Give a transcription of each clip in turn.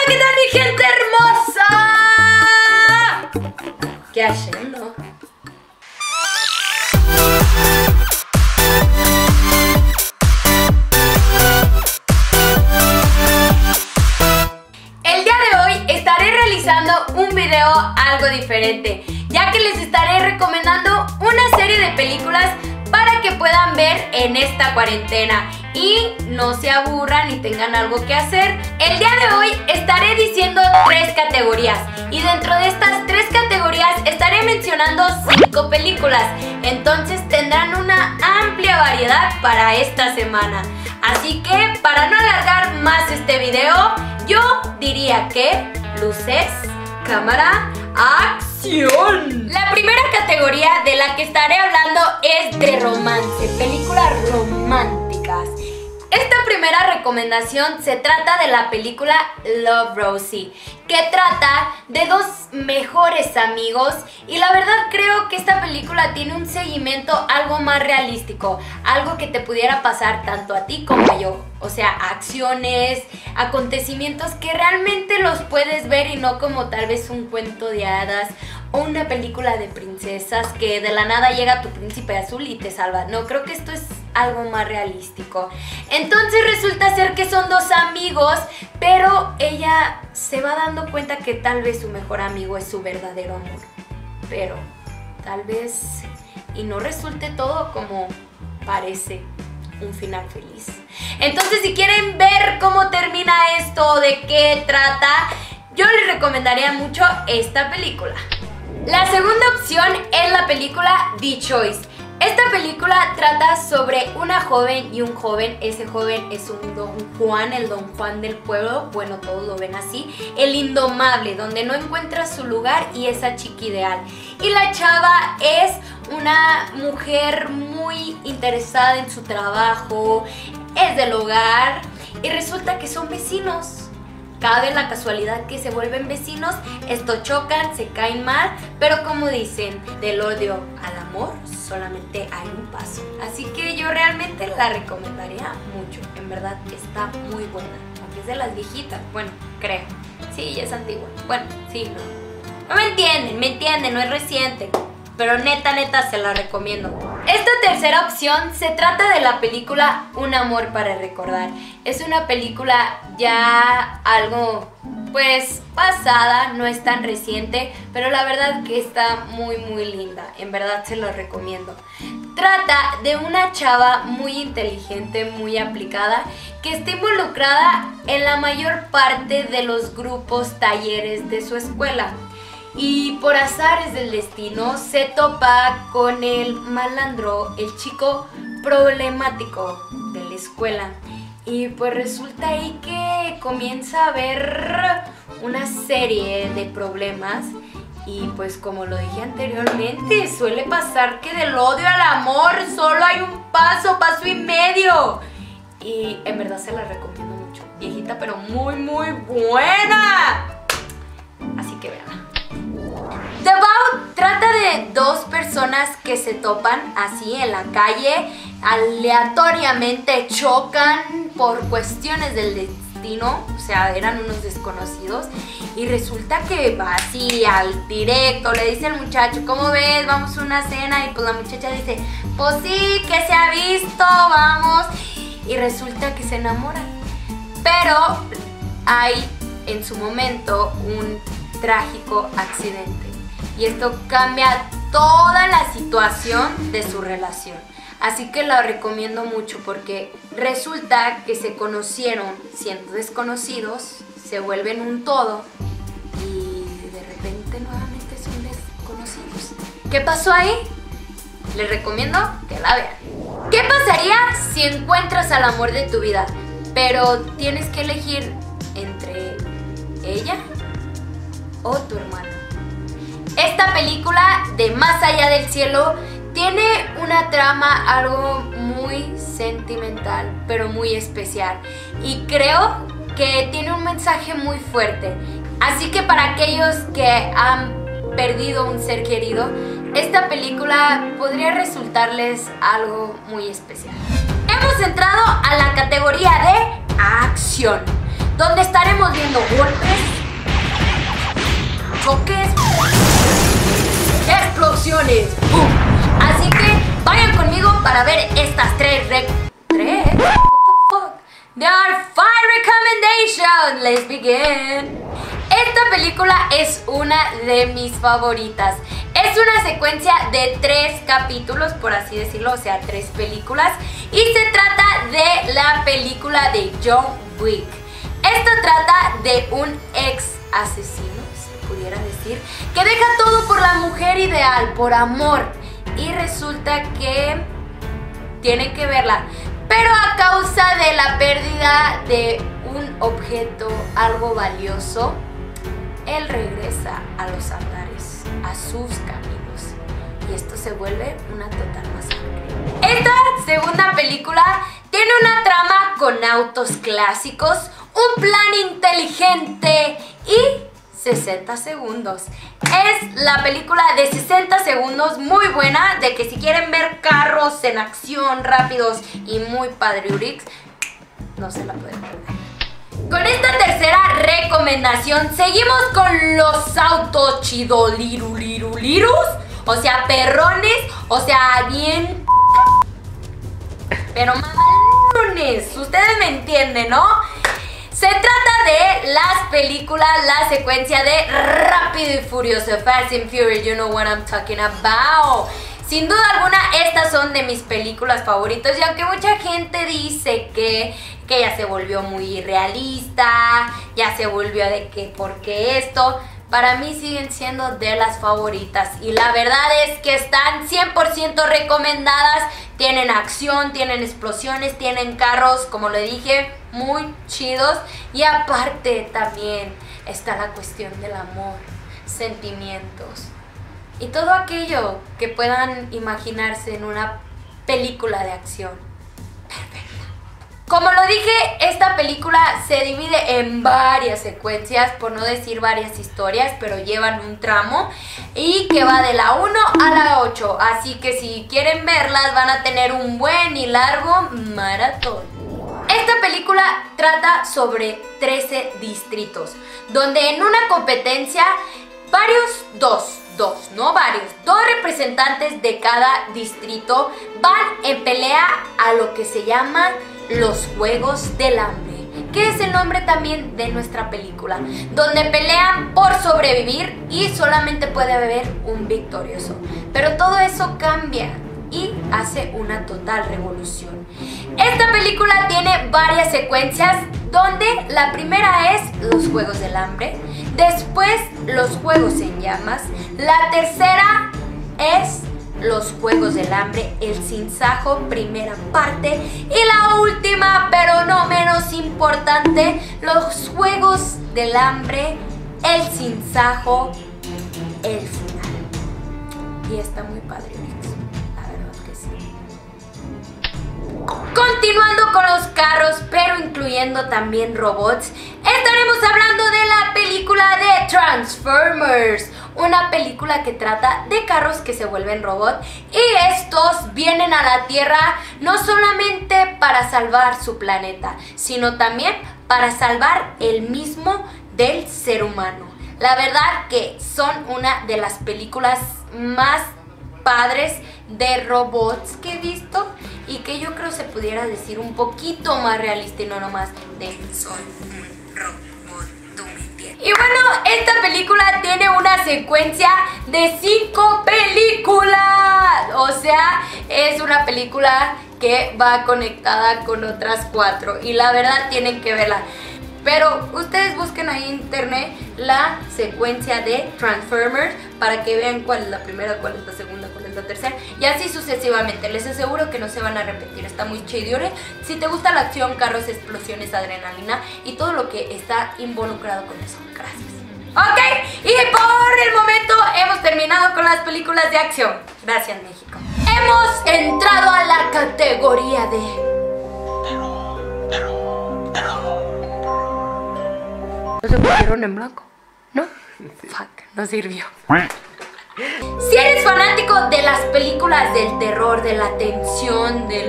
¿Qué tal mi gente hermosa? ¿Qué haciendo? El día de hoy estaré realizando un video algo diferente, ya que les estaré recomendando una serie de películas para que puedan ver en esta cuarentena y no se aburran y tengan algo que hacer. El día de hoy estaré diciendo 3 categorías y dentro de estas 3 categorías estaré mencionando 5 películas. Entonces tendrán una amplia variedad para esta semana. Así que para no alargar más este video, yo diría que luces, cámara, ¡acción! La primera categoría de la que estaré hablando es de romance, películas románticas. Esta primera recomendación se trata de la película Love, Rosie, que trata de 2 mejores amigos y la verdad creo que esta película tiene un seguimiento algo más realístico, algo que te pudiera pasar tanto a ti como a yo. O sea, acciones, acontecimientos que realmente los puedes ver y no como tal vez un cuento de hadas o una película de princesas que de la nada llega tu príncipe azul y te salva. No, creo que esto es algo más realístico. Entonces resulta ser que son 2 amigos, pero ella se va dando cuenta que tal vez su mejor amigo es su verdadero amor. Pero tal vez y no resulte todo como parece un final feliz. Entonces si quieren ver cómo termina esto, de qué trata, yo les recomendaría mucho esta película. La segunda opción es la película The Choice. Esta película trata sobre una joven y un joven. Ese joven es un Don Juan, el Don Juan del pueblo. Bueno, todos lo ven así. El indomable, donde no encuentra su lugar y esa chica ideal. Y la chava es una mujer muy interesada en su trabajo, es del hogar y resulta que son vecinos. Cabe la casualidad que se vuelven vecinos, esto chocan, se caen mal, pero como dicen, del odio al amor solamente hay un paso. Así que yo realmente la recomendaría mucho, en verdad está muy buena, aunque es de las viejitas, bueno, creo, sí, ya es antigua, bueno, sí, no me entienden, no es reciente. Pero neta se la recomiendo. Esta tercera opción se trata de la película Un amor para recordar. Es una película ya algo pues pasada, no es tan reciente, pero la verdad que está muy linda. En verdad se lo recomiendo. Trata de una chava muy inteligente, muy aplicada, que está involucrada en la mayor parte de los grupos, talleres de su escuela. Y por azares del destino se topa con el malandro, el chico problemático de la escuela. Y pues resulta ahí que comienza a haber una serie de problemas. Y pues como lo dije anteriormente, suele pasar que del odio al amor solo hay un paso y medio. Y en verdad se la recomiendo mucho. Viejita pero muy buena. Así que vean. The Vow trata de 2 personas que se topan así en la calle, aleatoriamente chocan por cuestiones del destino, o sea, eran unos desconocidos y resulta que va así al directo, le dice al muchacho, ¿cómo ves? Vamos a una cena y pues la muchacha dice, pues sí, que se ha visto, vamos, y resulta que se enamoran, pero hay en su momento un trágico accidente. Y esto cambia toda la situación de su relación. Así que la recomiendo mucho porque resulta que se conocieron siendo desconocidos, se vuelven un todo y de repente nuevamente son desconocidos. ¿Qué pasó ahí? Les recomiendo que la vean. ¿Qué pasaría si encuentras al amor de tu vida, pero tienes que elegir entre ella o tu hermano? Esta película de Más allá del cielo tiene una trama algo muy sentimental, pero muy especial. Y creo que tiene un mensaje muy fuerte. Así que para aquellos que han perdido un ser querido, esta película podría resultarles algo muy especial. Hemos entrado a la categoría de acción, donde estaremos viendo golpes, para ver estas tres. What the fuck? There are 5 recommendations. Let's begin. Esta película es una de mis favoritas. Es una secuencia de 3 capítulos, por así decirlo, o sea, 3 películas. Y se trata de la película de John Wick. Esto trata de un ex asesino, se pudiera decir, que deja todo por la mujer ideal, por amor. Y resulta que tienen que verla. Pero a causa de la pérdida de un objeto, algo valioso, él regresa a los andares, a sus caminos. Y esto se vuelve una total masacre. Esta segunda película tiene una trama con autos clásicos, un plan inteligente y 60 segundos. Es la película de 60 segundos, muy buena, de que si quieren ver carros en acción, rápidos y muy padriurix, no se la pueden perder. Con esta tercera recomendación seguimos con los autos chidolirulirulirus, o sea, perrones, o sea, bien, pero mamalones, ustedes me entienden, ¿no? Se trata de las películas, la secuencia de Rápido y Furioso, Fast and Furious, you know what I'm talking about. Sin duda alguna, estas son de mis películas favoritas, y aunque mucha gente dice que ya se volvió muy realista, ya se volvió de que porque esto, para mí siguen siendo de las favoritas. Y la verdad es que están 100% recomendadas. Tienen acción, tienen explosiones, tienen carros, como le dije, muy chidos. Y aparte también está la cuestión del amor, sentimientos y todo aquello que puedan imaginarse en una película de acción perfecta. Como lo dije, esta película se divide en varias secuencias, por no decir varias historias, pero llevan un tramo y que va de la 1 a la 8. Así que si quieren verlas van a tener un buen y largo maratón. Esta película trata sobre 13 distritos, donde en una competencia dos representantes de cada distrito van en pelea a lo que se llama los Juegos del Hambre, que es el nombre también de nuestra película, donde pelean por sobrevivir y solamente puede haber un victorioso. Pero todo eso cambia y hace una total revolución. Esta película tiene varias secuencias, donde la primera es los Juegos del Hambre, después los Juegos en Llamas, la tercera es los Juegos del Hambre, el Sinsajo, primera parte, y la última, pero no menos importante, los Juegos del Hambre, el Sinsajo, el final. Y está muy padre, la verdad que sí. Continuando con los carros, pero incluyendo también robots, estaremos hablando de la película de Transformers, una película que trata de carros que se vuelven robots y estos vienen a la Tierra no solamente para salvar su planeta, sino también para salvar el mismo del ser humano. La verdad que son una de las películas más padres de robots que he visto y que yo creo se pudiera decir un poquito más realista y no nomás de son un robot, tú me entiendes. Y bueno, esta película tiene una secuencia de 5 películas, o sea, es una película que va conectada con otras 4 y la verdad tienen que verla. Pero ustedes busquen ahí en internet la secuencia de Transformers para que vean cuál es la primera, cuál es la segunda, cuál es la tercera y así sucesivamente. Les aseguro que no se van a repetir, está muy chido. Si te gusta la acción, carros, explosiones, adrenalina y todo lo que está involucrado con eso. Gracias. Ok, y por el momento hemos terminado con las películas de acción. Gracias, México. Hemos entrado a la categoría de... ¿No se pusieron en blanco? ¿No? Fuck, no sirvió. Si eres fanático de las películas del terror, de la tensión, del...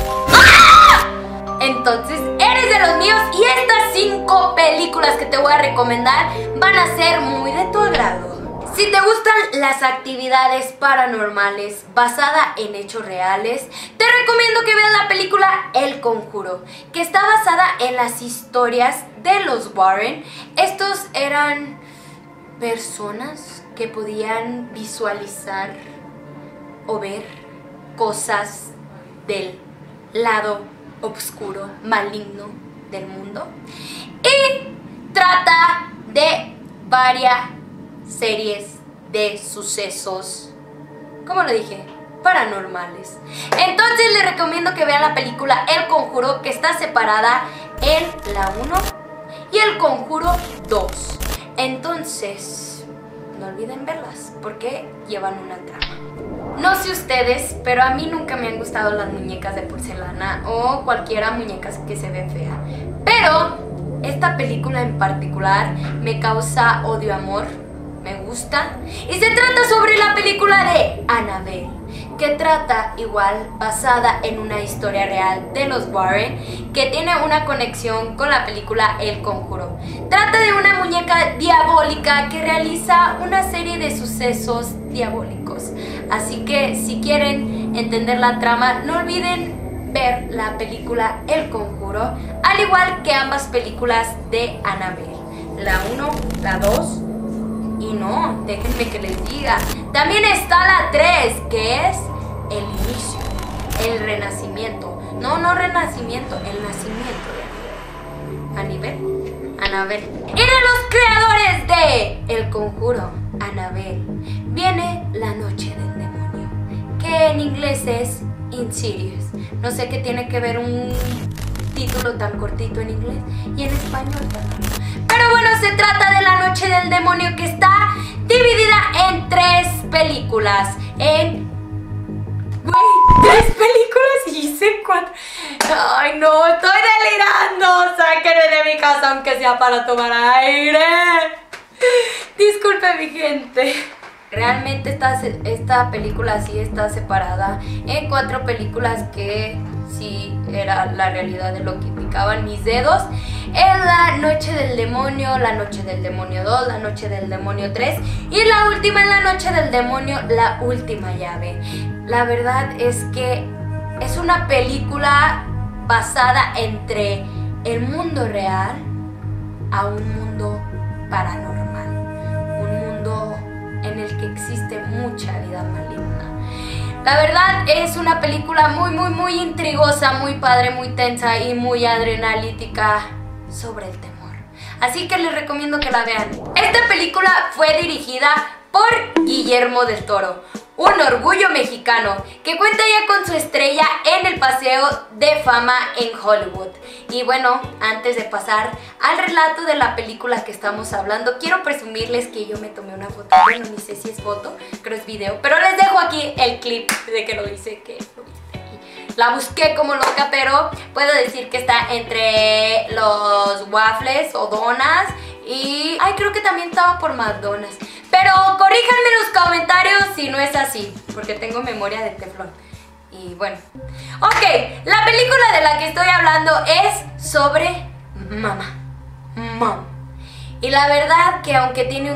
¡Ah! Entonces eres de los míos y estas 5 películas que te voy a recomendar van a ser muy de tu agrado. Si te gustan las actividades paranormales basada en hechos reales, te recomiendo que veas la película El Conjuro, que está basada en las historias de los Warren. Estos eran personas que podían visualizar o ver cosas del lado oscuro, maligno del mundo. Y trata de varias series de sucesos, como lo dije, paranormales. Entonces les recomiendo que vean la película El Conjuro, que está separada en la 1 y El Conjuro 2. Entonces, no olviden verlas porque llevan una trama. No sé ustedes, pero a mí nunca me han gustado las muñecas de porcelana o cualquiera muñecas que se ven fea. Pero esta película en particular me causa odio-amor, me gusta. Y se trata sobre la película de Annabelle, que trata igual basada en una historia real de los Warren, que tiene una conexión con la película El Conjuro. Trata de una muñeca diabólica que realiza una serie de sucesos diabólicos. Así que si quieren entender la trama, no olviden ver la película El Conjuro, al igual que ambas películas de Annabelle, la 1, la 2 y no, déjenme que les diga, también está la 3, que es el inicio, el renacimiento. No renacimiento, el nacimiento de Annabelle. Y de los creadores de El Conjuro, Annabelle, viene La Noche del Demonio, que en inglés es Insidious. No sé qué tiene que ver un título tan cortito en inglés y en español también. Pero bueno, se trata de La Noche del Demonio, que está dividida en 3 películas. ¿3 películas? Y hice 4. Ay, no, estoy delirando. Sáquenme de mi casa aunque sea para tomar aire. Disculpe, mi gente. Realmente esta película sí está separada en 4 películas que sí era la realidad de lo que indicaban mis dedos. Es La Noche del Demonio, La Noche del Demonio 2, La Noche del Demonio 3 y la última es La Noche del Demonio, La Última Llave. La verdad es que es una película basada entre el mundo real a un mundo paranormal, un mundo en el que existe mucha vida maligna. La verdad es una película muy intrigosa, muy padre, muy tensa y muy adrenalítica sobre el temor. Así que les recomiendo que la vean. Esta película fue dirigida por Guillermo del Toro, un orgullo mexicano que cuenta ya con su estrella en el Paseo de Fama en Hollywood. Y bueno, antes de pasar al relato de la película que estamos hablando, quiero presumirles que yo me tomé una foto. Bueno, ni sé si es foto, creo es video, pero les dejo aquí el clip de que lo hice, la busqué como loca, pero puedo decir que está entre los waffles o donas y... ay, creo que también estaba por McDonald's. Pero corríjanme en los comentarios si no es así, porque tengo memoria de teflón. Y bueno, ok, la película de la que estoy hablando es sobre Mom. Y la verdad que aunque tiene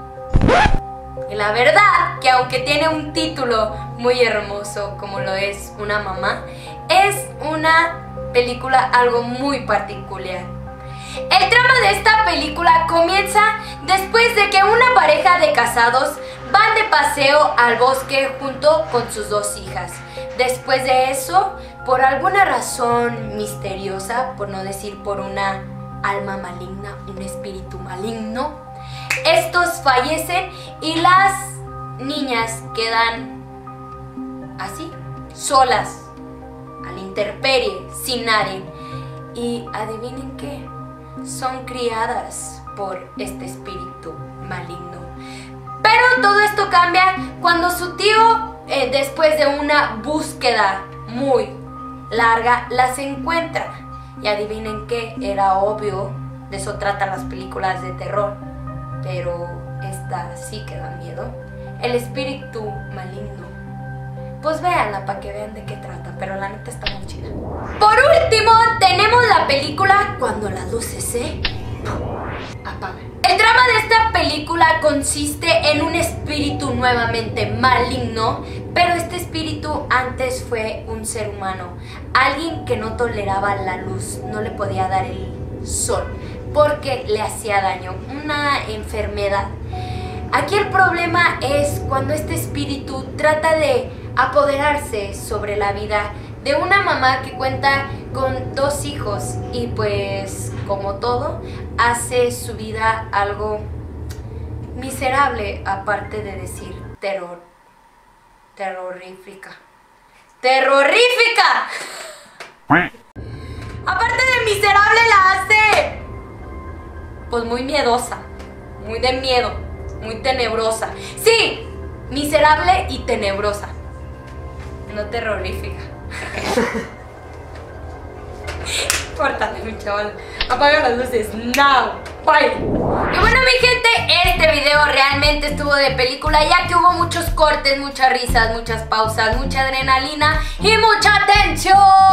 un título muy hermoso como lo es Una Mamá, es una película algo muy particular. El trama de esta película comienza después de que una pareja de casados van de paseo al bosque junto con sus 2 hijas. Después de eso, por alguna razón misteriosa, por no decir por una alma maligna, un espíritu maligno, estos fallecen y las niñas quedan así, solas, a la intemperie, sin nadie. Y adivinen qué, son criadas por este espíritu maligno. Pero todo esto cambia cuando su tío, después de una búsqueda muy larga, las encuentra. Y adivinen qué, era obvio, de eso tratan las películas de terror, pero esta sí que da miedo. El espíritu maligno, pues véanla para que vean de qué trata, pero la neta está muy chida. Por último, tenemos la película Cuando las luces se apagan. El drama de esta película consiste en un espíritu nuevamente maligno, pero este espíritu antes fue un ser humano, alguien que no toleraba la luz, no le podía dar el sol porque le hacía daño, una enfermedad. Aquí el problema es cuando este espíritu trata de apoderarse sobre la vida de una mamá que cuenta con 2 hijos y pues como todo hace su vida algo miserable, aparte de decir terrorífica. Aparte de miserable la hace pues muy miedosa, muy de miedo, muy tenebrosa. Sí, miserable y tenebrosa, no terrorífica. Córtale, mi chaval. Apaga las luces. Now. Bye. Y bueno, mi gente, este video realmente estuvo de película, ya que hubo muchos cortes, muchas risas, muchas pausas, mucha adrenalina y mucha tensión.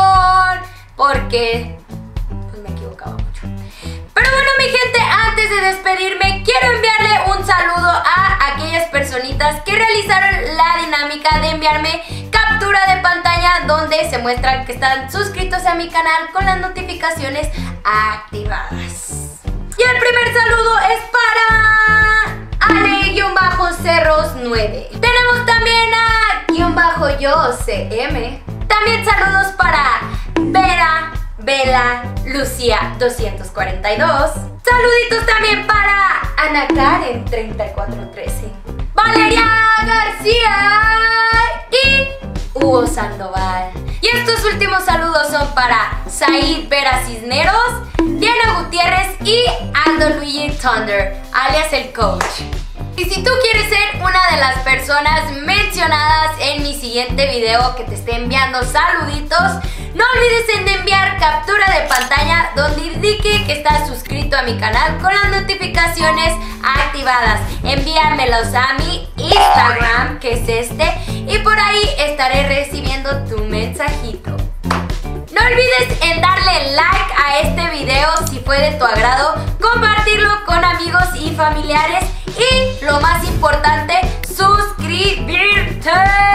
Porque pues me equivocaba mucho. Pero bueno, mi gente, antes de despedirme, quiero enviarle un saludo a aquellas personitas que realizaron la dinámica de enviarme captura de pantalla donde se muestran que están suscritos a mi canal con las notificaciones activadas. Y el primer saludo es para Ale-Cerros9. Tenemos también a _YoCM. También saludos para Bela Lucía 242. Saluditos también para Ana Karen 3413, Valeria García y Hugo Sandoval. Y estos últimos saludos son para Said Vera Cisneros, Diana Gutiérrez y Aldo Luigi Thunder, alias el coach. Y si tú quieres ser una de las personas mencionadas en mi siguiente video que te esté enviando saluditos, no olvides en enviar captura de pantalla donde indique que estás suscrito a mi canal con las notificaciones activadas. Envíamelos a mi Instagram, que es este, y por ahí estaré recibiendo tu mensajito. No olvides en darle like a este video si fue de tu agrado, compartirlo con amigos y familiares y, lo más importante, suscribirte.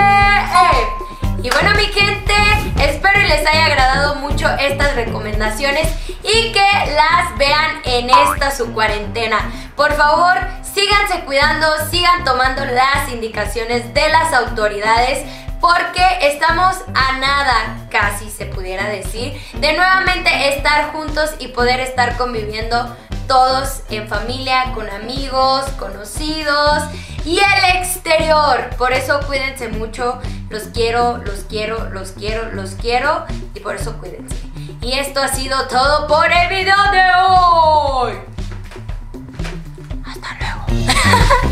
Y bueno, mi gente, espero y les haya agradado mucho estas recomendaciones y que las vean en esta su cuarentena. Por favor, síganse cuidando, sigan tomando las indicaciones de las autoridades, porque estamos a nada, casi se pudiera decir, de nuevamente estar juntos y poder estar conviviendo todos en familia, con amigos, conocidos y el exterior. Por eso cuídense mucho, los quiero, los quiero, los quiero, los quiero, y por eso cuídense. Y esto ha sido todo por el video de hoy. Hasta luego.